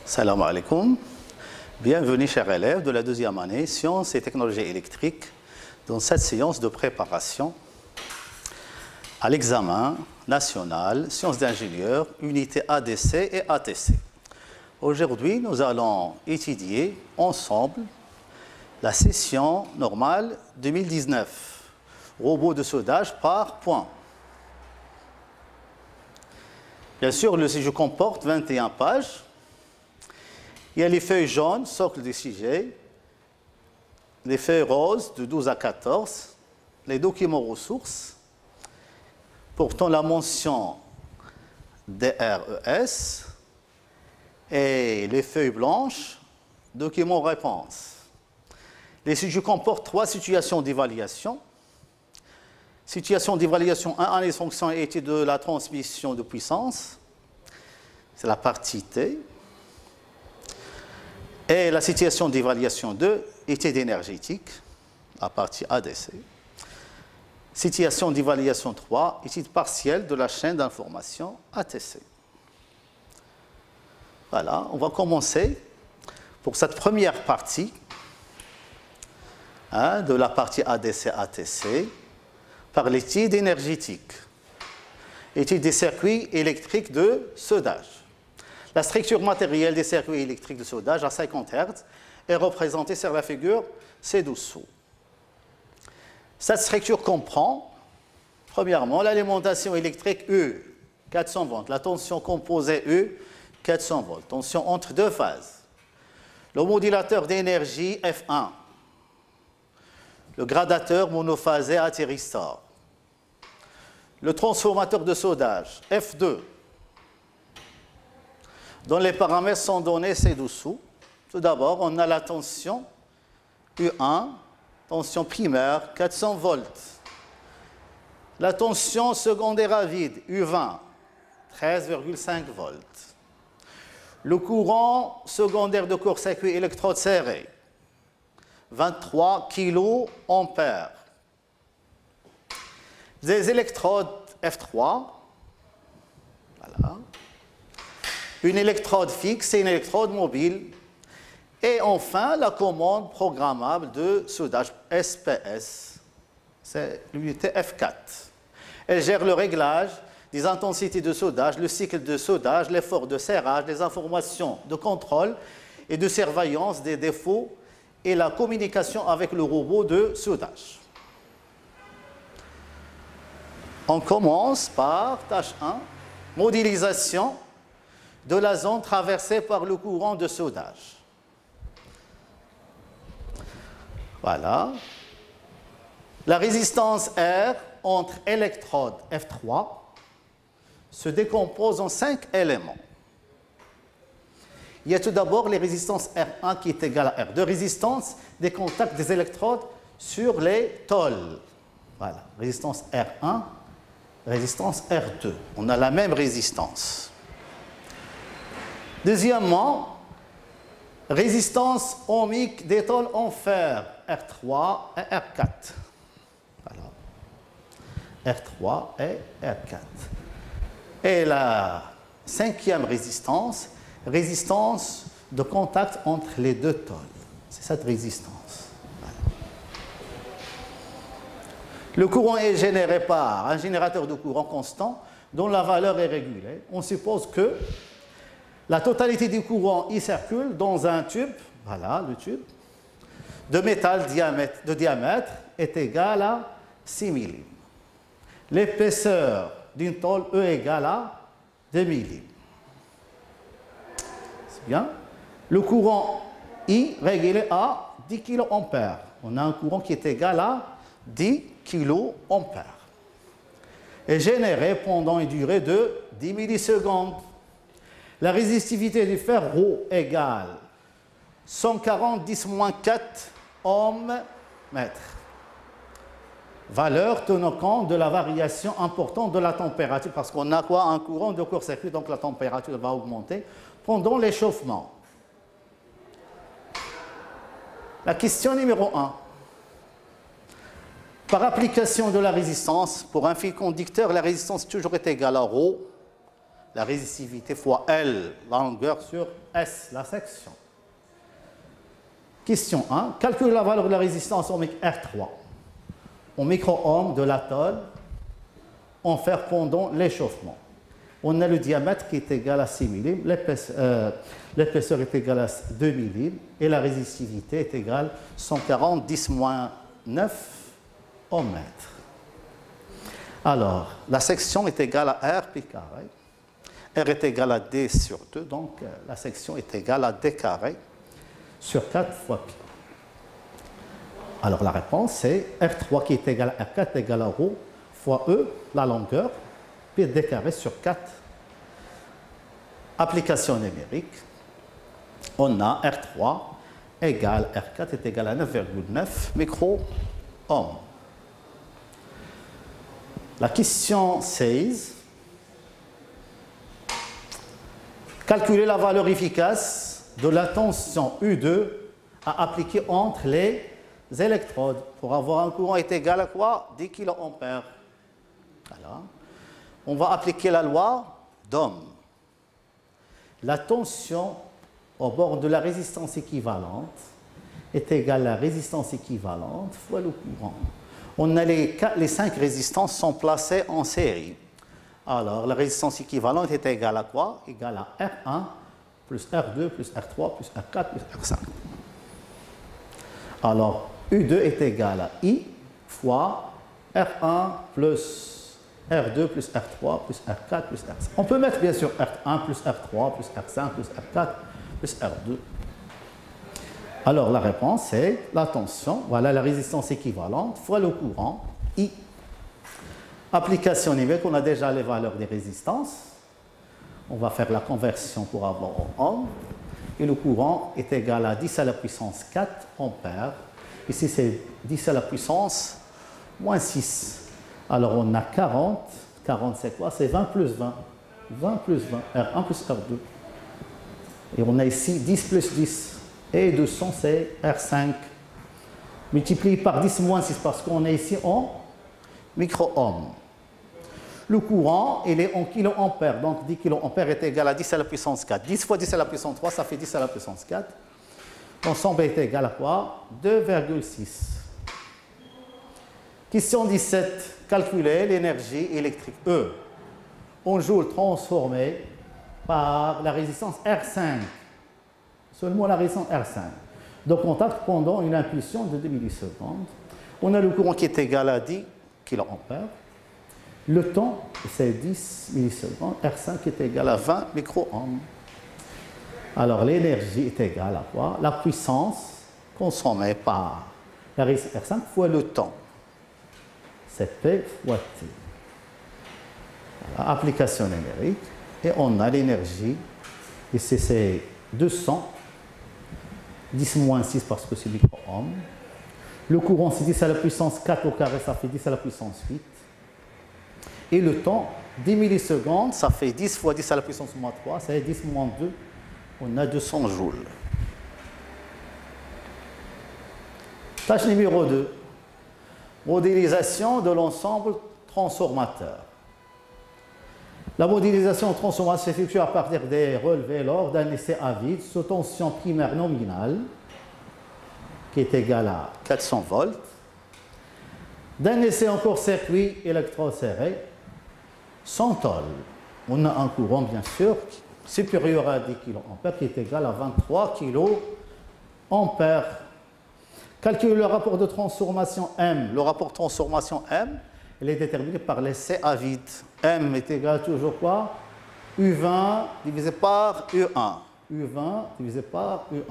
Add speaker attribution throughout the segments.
Speaker 1: Salam alaikum. Bienvenue, chers élèves de la deuxième année, Sciences et technologies électriques, dans cette séance de préparation à l'examen national Sciences d'ingénieur, unité ADC et ATC. Aujourd'hui, nous allons étudier ensemble la session normale 2019, robot de soudage par points. Bien sûr, le sujet comporte 21 pages. Il y a les feuilles jaunes, socle du sujet, les feuilles roses de 12 à 14, les documents ressources, portant la mention DRES, et les feuilles blanches, documents réponses. Les sujets comportent 3 situations d'évaluation. Situation d'évaluation 1, analyse fonction et étude de la transmission de puissance, c'est la partie T. Et la situation d'évaluation 2, étude énergétique, la partie ADC. Situation d'évaluation 3, étude partielle de la chaîne d'information ATC. Voilà, on va commencer pour cette première partie de la partie ADC-ATC par l'étude énergétique, étude des circuits électriques de soudage. La structure matérielle des circuits électriques de soudage à 50 Hz est représentée sur la figure ci-dessous. Cette structure comprend, premièrement, l'alimentation électrique E, 400 volts, la tension composée E, 400 volts, tension entre deux phases, le modulateur d'énergie F1, le gradateur monophasé athyristor, le transformateur de soudage F2, dont les paramètres sont donnés ci-dessous. Tout d'abord, on a la tension U1, tension primaire, 400 volts. La tension secondaire à vide, U20, 13,5 volts. Le courant secondaire de court-circuit électrode serré, 23 kA. Des électrodes F3, voilà. Une électrode fixe et une électrode mobile. Et enfin, la commande programmable de soudage SPS, c'est l'unité F4. Elle gère le réglage des intensités de soudage, le cycle de soudage, l'effort de serrage, les informations de contrôle et de surveillance des défauts et la communication avec le robot de soudage. On commence par tâche 1, modélisation de la zone traversée par le courant de soudage. Voilà. La résistance R entre électrodes F3 se décompose en 5 éléments. Il y a tout d'abord les résistances R1 qui est égale à R2, résistance des contacts des électrodes sur les tôles. Voilà, résistance R1, résistance R2. On a la même résistance. Deuxièmement, résistance ohmique des tôles en fer, R3 et R4. Voilà. R3 et R4. Et la 5e résistance, résistance de contact entre les deux tôles. C'est cette résistance. Voilà. Le courant est généré par un générateur de courant constant dont la valeur est régulée. On suppose que la totalité du courant y circule dans un tube, voilà le tube, de métal de diamètre est égale à 6 mm. L'épaisseur d'une tôle E égale à 2 mm. C'est bien. Le courant I régulé à 10 kA. On a un courant qui est égal à 10 kA. Et généré pendant une durée de 10 millisecondes. La résistivité du fer ρ égale 140 10-4 ohms-mètres. Valeur tenant compte de la variation importante de la température, parce qu'on a quoi? Un courant de court-circuit, donc la température va augmenter pendant l'échauffement. La question numéro 1. Par application de la résistance, pour un fil conducteur, la résistance toujours est égale à ρ. la résistivité fois L, la longueur sur S, la section. Question 1. Calcule la valeur de la résistance ohmique R3 en micro-ohms de l'atoll en fer pendant l'échauffement. On a le diamètre qui est égal à 6 mm, l'épaisseur est égale à 2 mm et la résistivité est égale à 140 10-9 ohms mètre. Alors, la section est égale à R pi carré. R est égal à D sur 2, donc la section est égale à D carré sur 4 fois pi. Alors la réponse c'est R3 qui est égal à R4 est égal à ρ fois E, la longueur, puis D carré sur 4. Application numérique, on a R3 égale R4 est égal à 9,9 micro-ohms. La question 16. Calculer la valeur efficace de la tension U2 à appliquer entre les électrodes pour avoir un courant est égal à quoi? 10 kA. Voilà. On va appliquer la loi d'Ohm. La tension au bord de la résistance équivalente est égale à la résistance équivalente fois le courant. On a les 5 résistances sont placées en série. Alors, la résistance équivalente est égale à quoi? Égale à R1 plus R2 plus R3 plus R4 plus R5. Alors, U2 est égal à I fois R1 plus R2 plus R3 plus R4 plus R5. On peut mettre bien sûr R1 plus R3 plus R5 plus R4 plus R2. Alors, la réponse est la tension, voilà la résistance équivalente fois le courant I. Application numérique, on a déjà les valeurs des résistances. On va faire la conversion pour avoir en ohm. Et le courant est égal à 10 à la puissance 4 ampères. Ici, c'est 10 à la puissance moins 6. Alors, on a 40. 40, c'est quoi? C'est 20 plus 20. 20 plus 20. R1 plus R2. Et on a ici 10 plus 10. Et 200, c'est R5. Multiplié par 10 moins 6, parce qu'on est ici en micro-ohms. Le courant, il est en kiloampères. Donc, 10 kiloampères est égal à 10 à la puissance 4. 10 fois 10 à la puissance 3, ça fait 10 à la puissance 4. L'ensemble est égal à quoi? 2,6. Question 17. Calculer l'énergie électrique E en joules transformée par la résistance R5. Seulement la résistance R5. De contact pendant une impulsion de 2 millisecondes. On a le courant qui est égal à 10 kiloampères. Le temps, c'est 10 millisecondes. R5 est égal à 20 micro-ohms. Alors, l'énergie est égale à quoi? La puissance consommée par la résistance R5 fois le temps. C'est P fois T. Voilà, application numérique. Et on a l'énergie. Ici, c'est 200. 10 moins 6 parce que c'est micro-ohms. Le courant, c'est 10 à la puissance 4 au carré, ça fait 10 à la puissance 8. Et le temps, 10 millisecondes, ça fait 10 fois 10 à la puissance moins 3, c'est 10 moins 2, on a 200 joules. Tâche numéro 2. Modélisation de l'ensemble transformateur. La modélisation transformateur s'effectue à partir des relevés lors d'un essai à vide sous tension primaire nominale, qui est égale à 400 volts, d'un essai en court-circuit électroserré, sans tôle. On a un courant, bien sûr, supérieur à 10 kA, qui est égal à 23 kA. Calcule le rapport de transformation M. Le rapport de transformation M, il est déterminé par l'essai à vide. M est égal toujours quoi? U20 divisé par U1. U20 divisé par U1.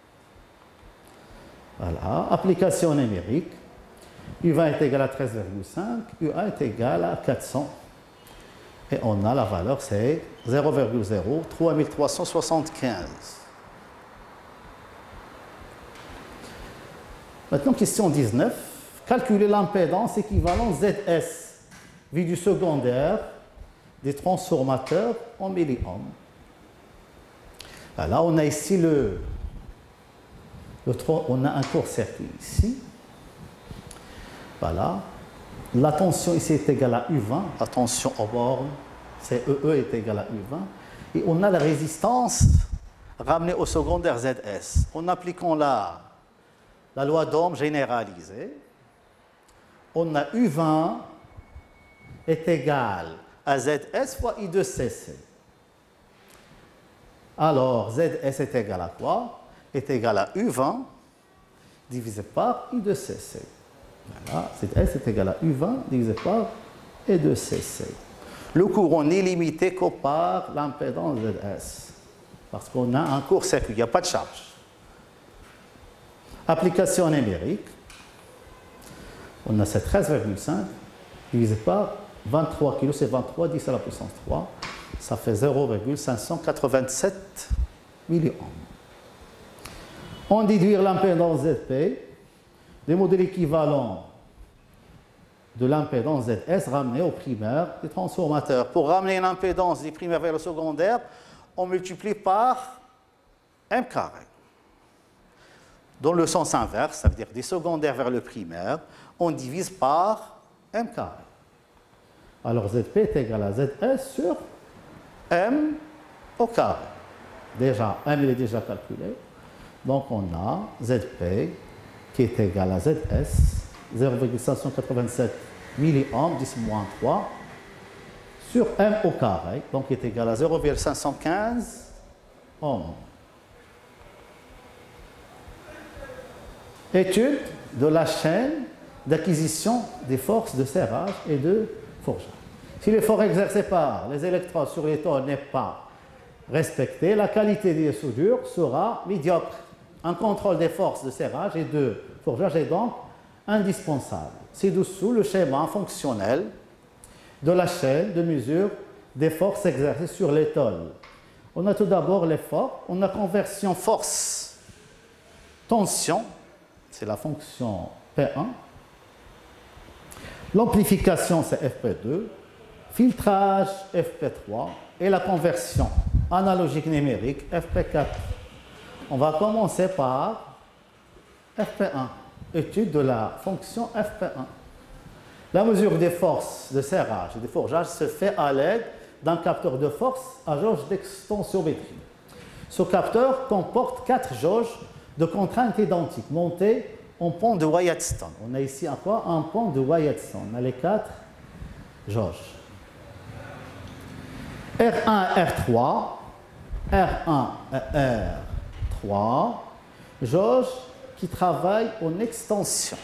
Speaker 1: Voilà, application numérique. U20 est égal à 13,5, U1 est égal à 400. Et on a la valeur, c'est 0,03375. Maintenant, question 19. Calculer l'impédance équivalente ZS, vue du secondaire des transformateurs en milliohms. Là, on a ici on a un court-circuit ici. Voilà. La tension ici est égale à U20, la tension aux bornes. CEE est égal à U20. Et on a la résistance ramenée au secondaire ZS. En appliquant la loi d'Ohm généralisée, on a U20 est égal à ZS fois I de CC. Alors, ZS est égal à quoi? Est égal à U20 divisé par I de CC. Voilà, ZS est égal à U20 divisé par I de CC. Le courant n'est limité que par l'impédance ZS. Parce qu'on a un court-circuit, il n'y a pas de charge. Application numérique. On a ces 13,5 divisé par 23 kg, c'est 23, 10 à la puissance 3. Ça fait 0,587 milliohms. On déduire l'impédance ZP, des modèles équivalents de l'impédance ZS ramenée au primaire des transformateurs. Pour ramener l'impédance du primaire vers le secondaire, on multiplie par M carré. Dans le sens inverse, ça veut dire des secondaires vers le primaire, on divise par M carré. Alors ZP est égal à ZS sur M au carré. Déjà, M il est déjà calculé. Donc on a ZP qui est égal à ZS, 0,587 milliohms, 10 moins 3, sur M au carré, donc est égal à 0,515 ohms. Étude de la chaîne d'acquisition des forces de serrage et de forgeage. Si l'effort exercé par les électrodes sur les tôles n'est pas respecté, la qualité des soudures sera médiocre. Un contrôle des forces de serrage et de forgeage est donc indispensable. Ci-dessous le schéma fonctionnel de la chaîne de mesure des forces exercées sur les tôles. On a tout d'abord l'effort, on a conversion force-tension, c'est la fonction P1. L'amplification, c'est FP2. Filtrage, FP3. Et la conversion analogique numérique, FP4. On va commencer par FP1, étude de la fonction FP1. La mesure des forces de serrage et de forgeage se fait à l'aide d'un capteur de force à jauge d'extensiométrie. Ce capteur comporte 4 jauges de contraintes identiques montées en pont de Wyatt-Stone. On a ici un pont de Wyatt-Stone. On a les 4 jauges. R1 et R3, R1 et R3, jauges qui travaillent en extension.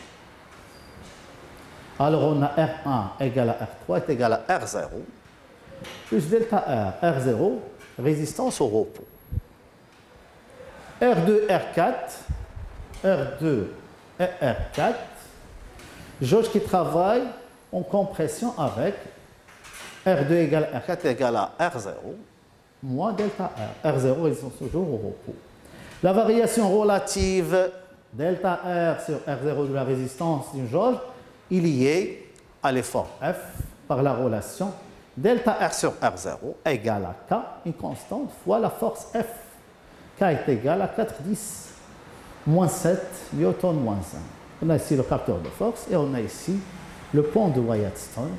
Speaker 1: Alors on a R1 égale à R3 est égal à R0, plus delta R, R0, résistance au repos. R2, R4, R2 et R4, jauge qui travaille en compression avec R2 égale à R4 égale à R0 moins delta R. R0 résistance toujours au repos. La variation relative delta R sur R0 de la résistance d'une jauge est liée à l'effort F par la relation delta R sur R0 égale à K, une constante, fois la force F. K est égal à 410 moins 7 newton moins 1. On a ici le capteur de force et on a ici le pont de Wyatt-Stone.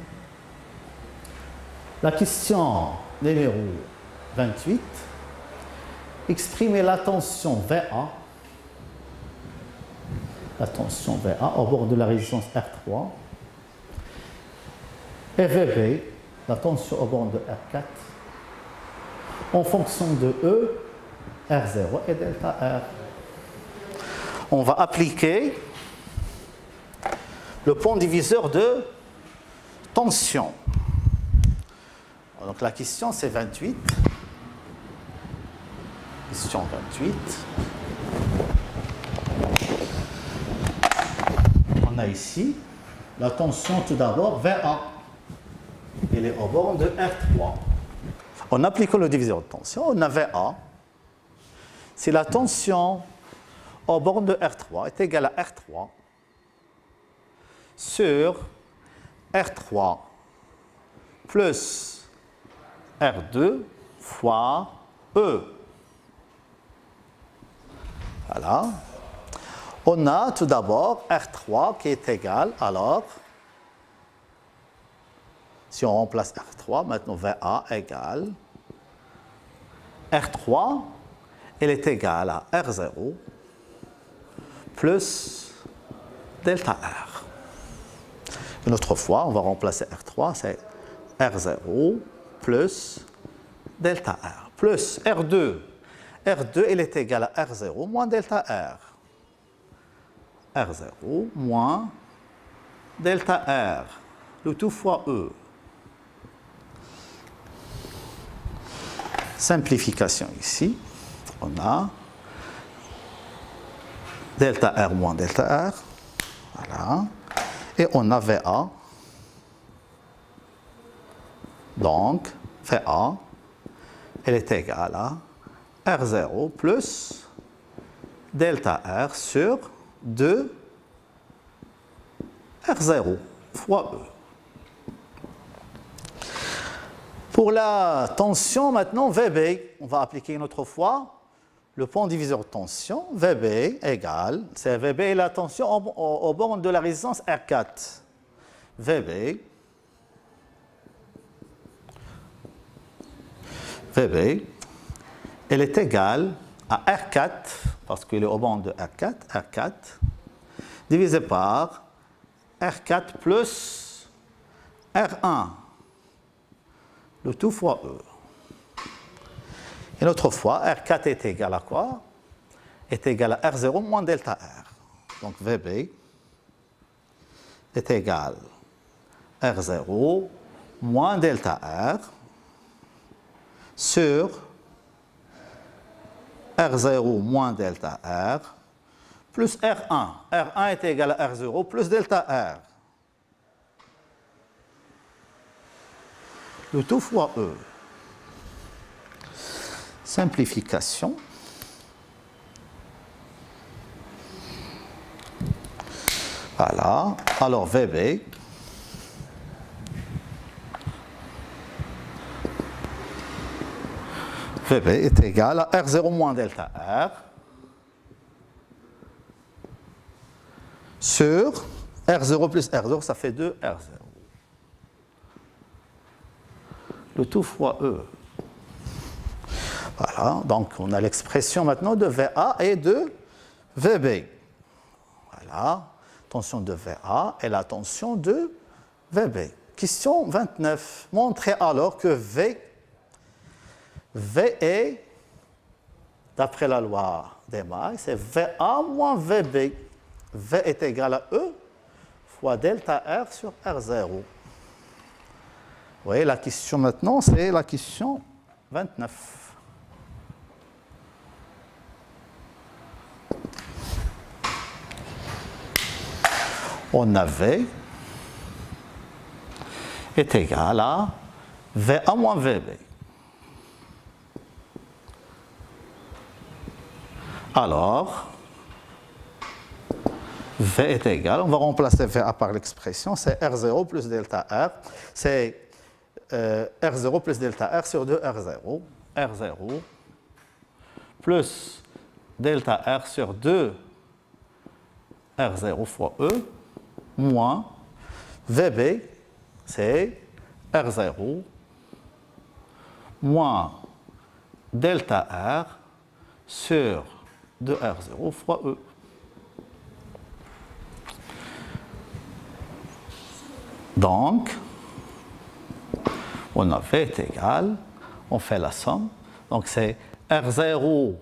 Speaker 1: La question numéro 28. Exprimer la tension VA. La tension VA au bord de la résistance R3. Et VB, la tension au bord de R4. En fonction de E, R0 et delta R. On va appliquer le pont diviseur de tension. Donc la question c'est 28. Question 28. On a ici la tension tout d'abord VA. Elle est au bord de R3. En appliquant le diviseur de tension, on a VA. Si la tension au bord de R3 est égale à R3 sur R3 plus R2 fois E. Voilà. On a tout d'abord R3 qui est égal alors Si on remplace R3, maintenant VA égale R3, elle est égale à R0 plus delta R. Une autre fois, on va remplacer R3, c'est R0 plus delta R, plus R2. R2, elle est égale à R0 moins delta R. R0 moins delta R, le tout fois E. Simplification ici, on a delta R moins delta R, voilà, et on a VA, donc VA, elle est égale à R0 plus delta R sur 2 R0 fois E. Pour la tension, maintenant, VB, on va appliquer une autre fois le point diviseur de tension. VB égale, c'est VB et la tension au bornes de la résistance R4. VB elle est égale à R4, parce qu'il est au bornes de R4, divisé par R4 plus R1, le tout fois E. Une autre fois, R4 est égal à quoi? Est égal à R0 moins delta R. Donc VB est égal à R0 moins delta R sur R0 moins delta R plus R1. R1 est égal à R0 plus delta R. Le tout fois E. Simplification. Voilà. Alors VB est égal à R0 moins delta R sur R0 plus R0, ça fait 2 R0. Le tout fois E. Voilà, donc on a l'expression maintenant de VA et de VB. Voilà, tension de VA et la tension de VB. Question 29. Montrez alors que V est, d'après la loi des mailles, c'est VA moins VB. V est égal à E fois delta R sur R0. Vous voyez, la question maintenant, c'est la question 29. On a V est égal à VA moins VB. Alors, V est égal, on va remplacer VA par l'expression, c'est R0 plus delta R, c'est R0 plus delta R sur 2 R0, R0 plus delta R sur 2 R0 fois E, moins VB, c'est R0 moins delta R sur 2R0 fois E. Donc, on a V est égal, on fait la somme, donc c'est R0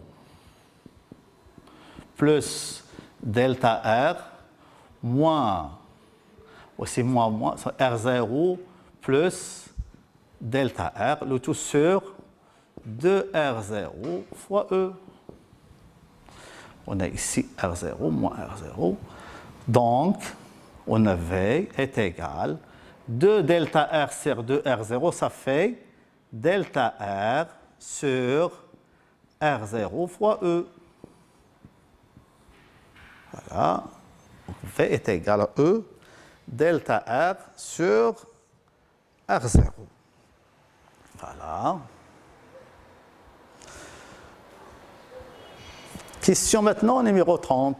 Speaker 1: plus delta R moins, aussi moins, c'est R0 plus delta R, le tout sur 2R0 fois E. On a ici R0 moins R0. Donc, on a V est égal 2 delta R sur 2 R0, ça fait delta R sur R0 fois E. Voilà. Donc, V est égal à E, delta R sur R0. Voilà. Question maintenant numéro 30.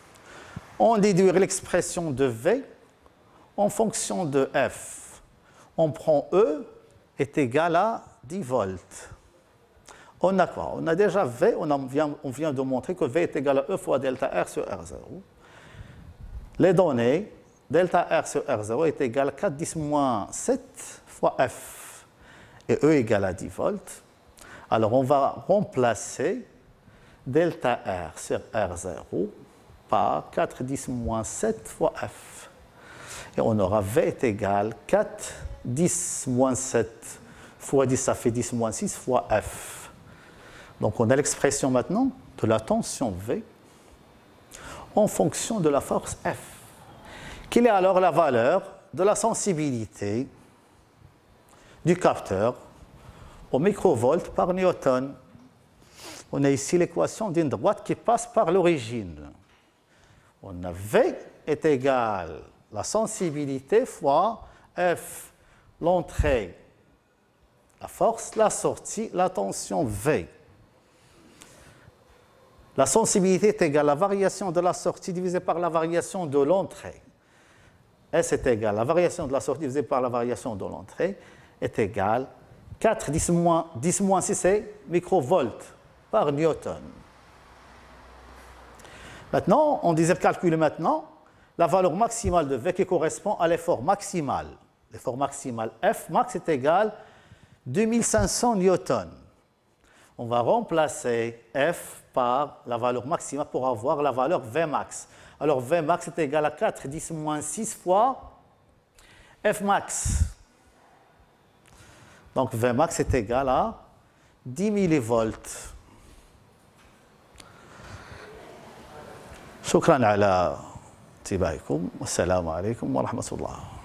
Speaker 1: On déduit l'expression de V en fonction de F. on prend E est égal à 10 volts. On a quoi? On a déjà V, on vient de montrer que V est égal à E fois delta R sur R0. Les données, delta R sur R0 est égal à 4 10 moins 7 fois F. Et E égale à 10 volts. Alors on va remplacer delta R sur R0 par 4 10 moins 7 fois F. Et on aura V est égal à 4 10 moins 7 fois 10, ça fait 10 moins 6 fois F. Donc on a l'expression maintenant de la tension V en fonction de la force F. Quelle est alors la valeur de la sensibilité du capteur au microvolt par Newton? On a ici l'équation d'une droite qui passe par l'origine. On a V est égal à la sensibilité fois F, l'entrée, la force, la sortie, la tension V. La sensibilité est égale à la variation de la sortie divisée par la variation de l'entrée. S est égal à la variation de la sortie divisée par la variation de l'entrée est égale à 4 10 moins 6 c'est microvolts par Newton. Maintenant, on désire calculer maintenant la valeur maximale de V qui correspond à l'effort maximal. L'effort maximal F max est égal à 2500 newtons. On va remplacer F par la valeur maximale pour avoir la valeur V max. Alors V max est égal à 4 10 moins 6 fois F max. Donc V max est égal à 10 millivolts. شكرا على انتباهكم والسلام عليكم ورحمة الله.